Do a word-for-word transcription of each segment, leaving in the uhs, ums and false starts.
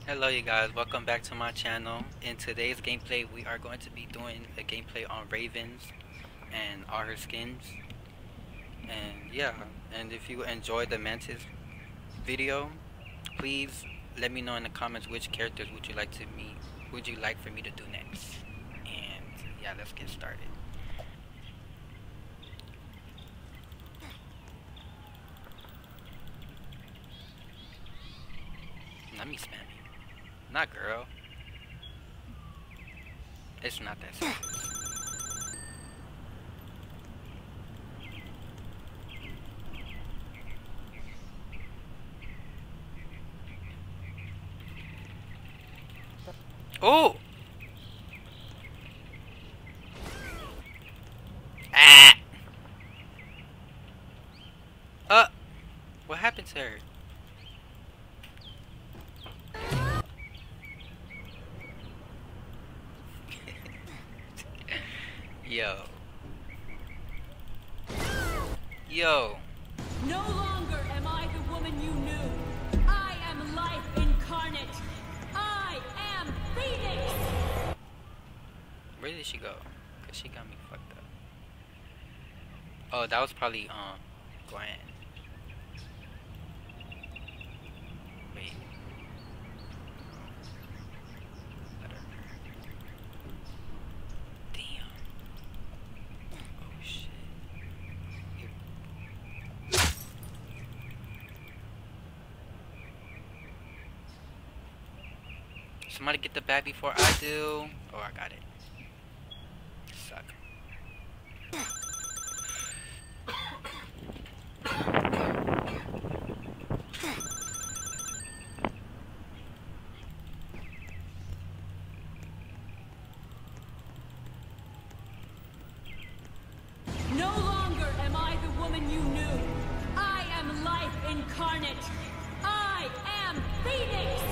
Hello you guys, welcome back to my channel. In today's gameplay we are going to be doing a gameplay on Ravens and all her skins. And yeah, and if you enjoyed the Mantis video, please let me know in the comments which characters would you like to me would you like for me to do next. And yeah, let's get started. Let me spam you. Not girl. It's not that serious. Oh! Ah! Uh! What happened to her? Yo. Yo. No longer am I the woman you knew. I am life incarnate. I am Phoenix. Where did she go? Cause she got me fucked up. Oh, that was probably um Gwen. Wait. Let her- Damn. Oh shit. Somebody get the bat before I do. Oh, I got it. Suck. No longer am I the woman you knew. I am life incarnate. I am Phoenix.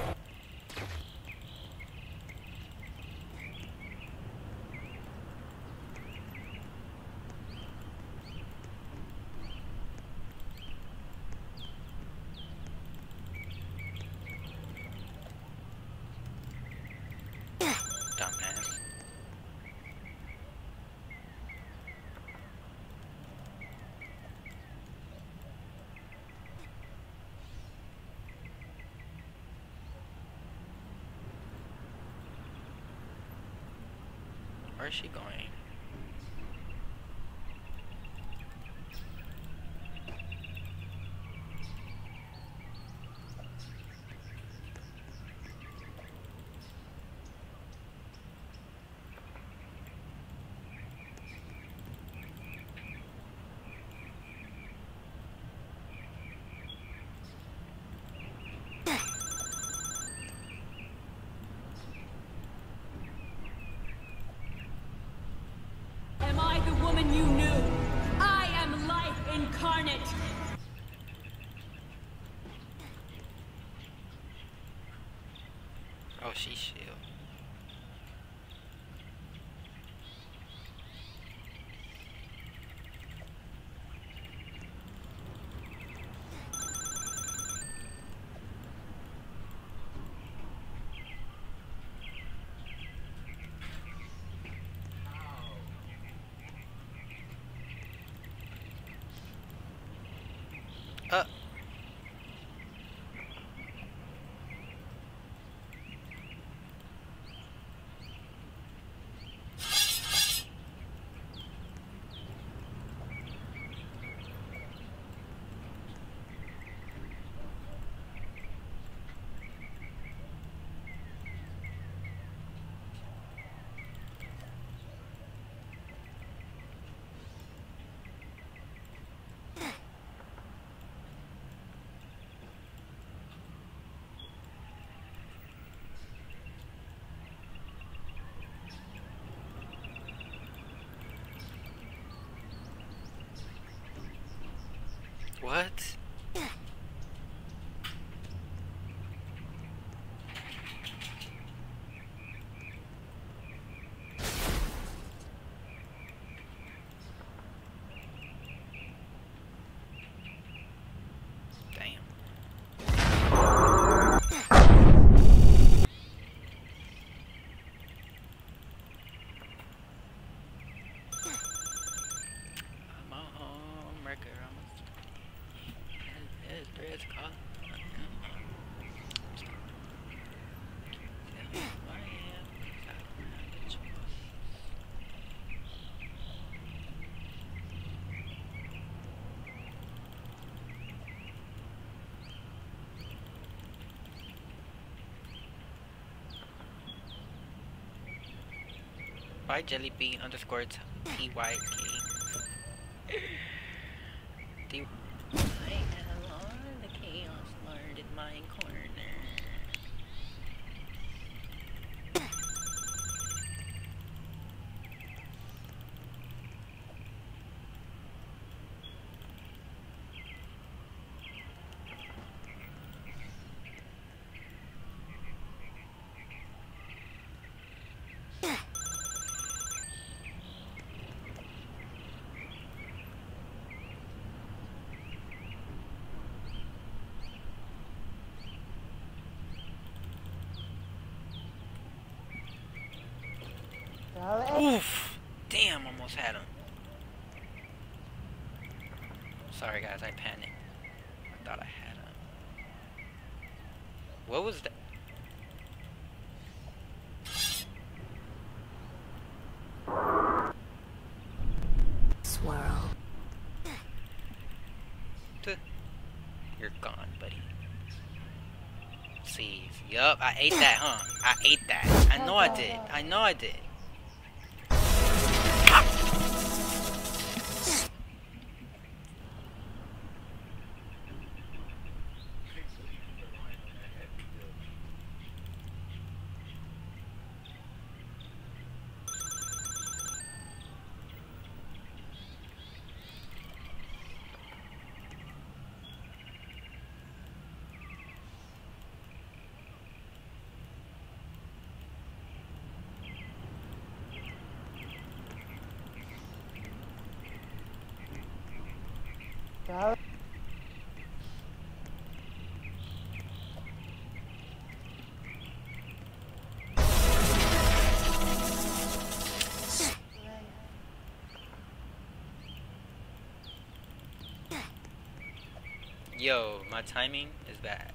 Dumbass. Where is she going? Am I the woman you knew? I am life incarnate. Oh, she shield. Uh. What? Damn. by Jellybean underscore T Y K. The I am on the Chaos Lord in my corner. Oof! Damn, almost had him. Sorry guys, I panicked. I thought I had him. What was that? Swirl. You're gone, buddy. See, yup, I ate that, huh? I ate that. I know I did. I know I did. Go. Yo, my timing is bad.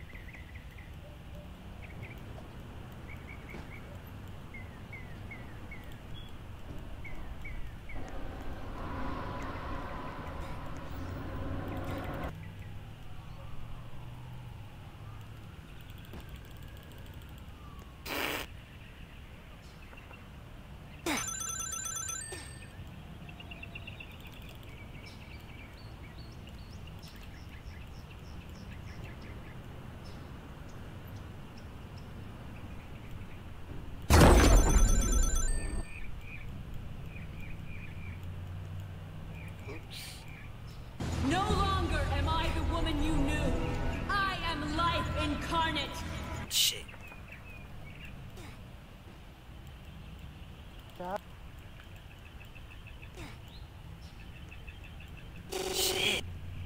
No longer am I the woman you knew. I am life incarnate. Shit. Shit.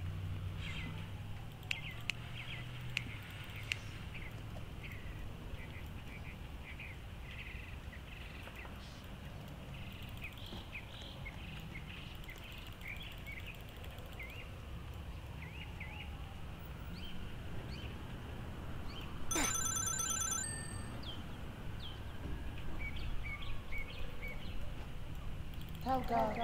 Tell God.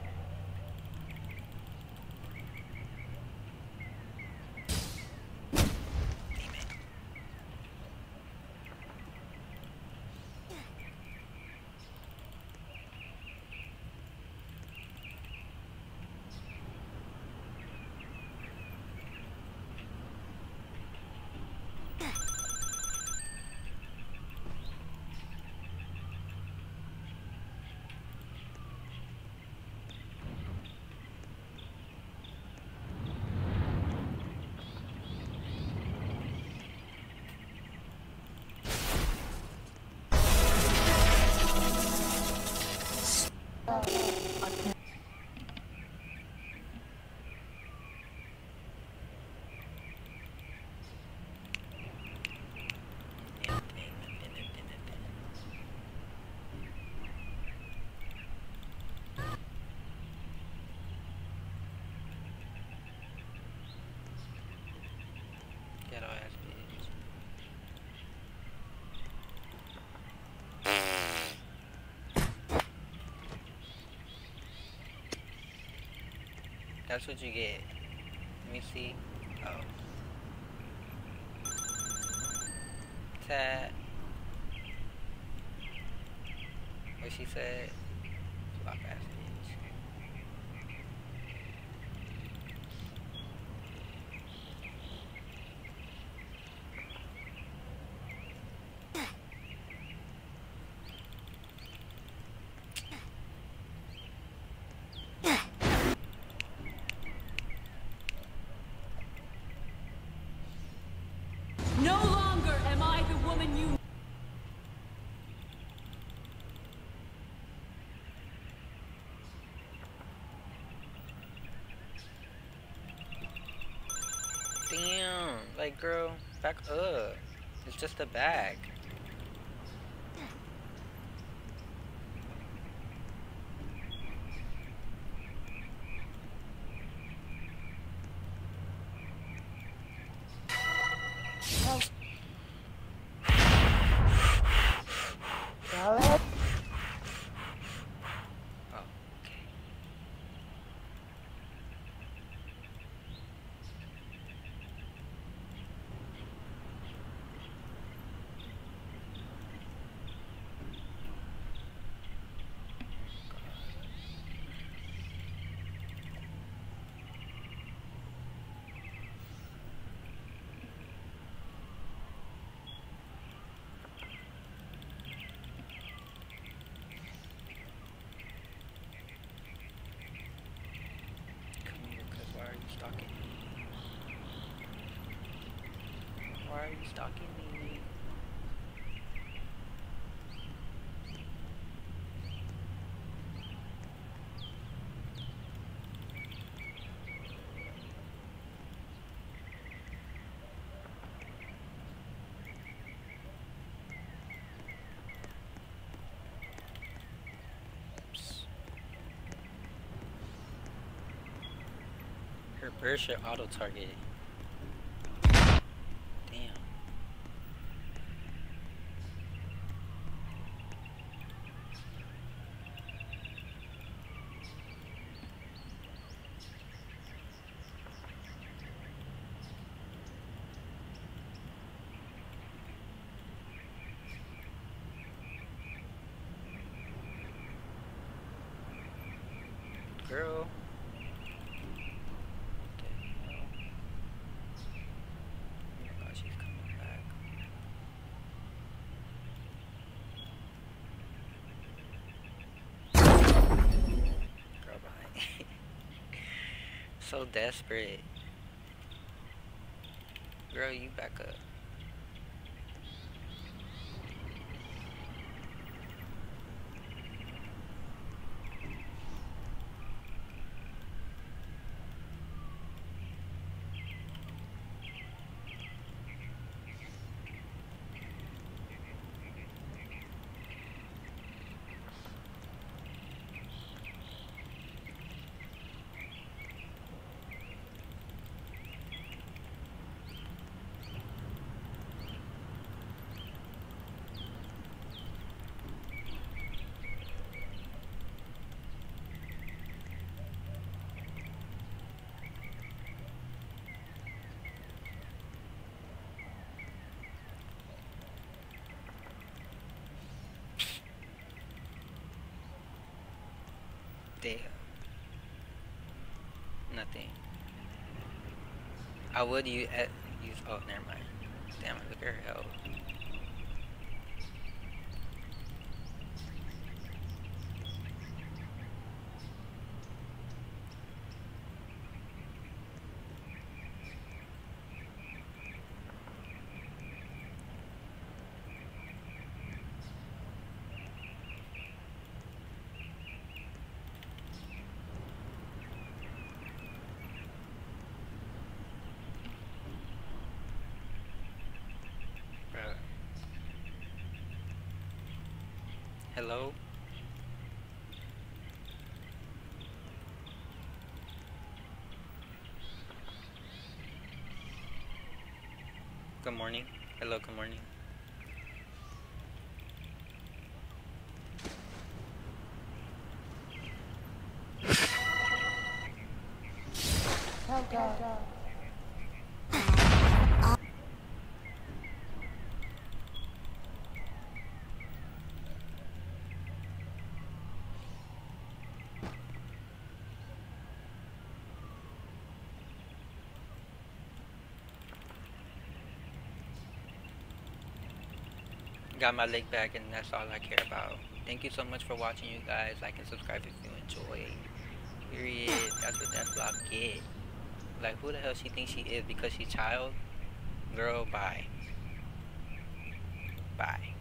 Ghetto ass bitch. That's what you get. Let me see. Oh. Tat. What she said? Flop ass bitch. No longer am I the woman you Damn, like girl, back up. It's just a bag. Alex. Oh, okay. Come here, cause why are you stalking me? Why are you stalking me? Oops. Her bird should auto target. Damn. Girl. What the hell? Oh my god, she's coming back. Girl behind. So desperate. Girl, you back up. Damn. Nothing. I would use, uh, use oh, never mind. Damn it, look at her health. Bruh. Hello? Good morning. Hello, good morning. Oh god. got my leg back, and that's all I care about. Thank you so much for watching, you guys. Like and subscribe if you enjoy. Period. That's what that vlog get. Like, who the hell she thinks she is because she child? Girl, bye. Bye.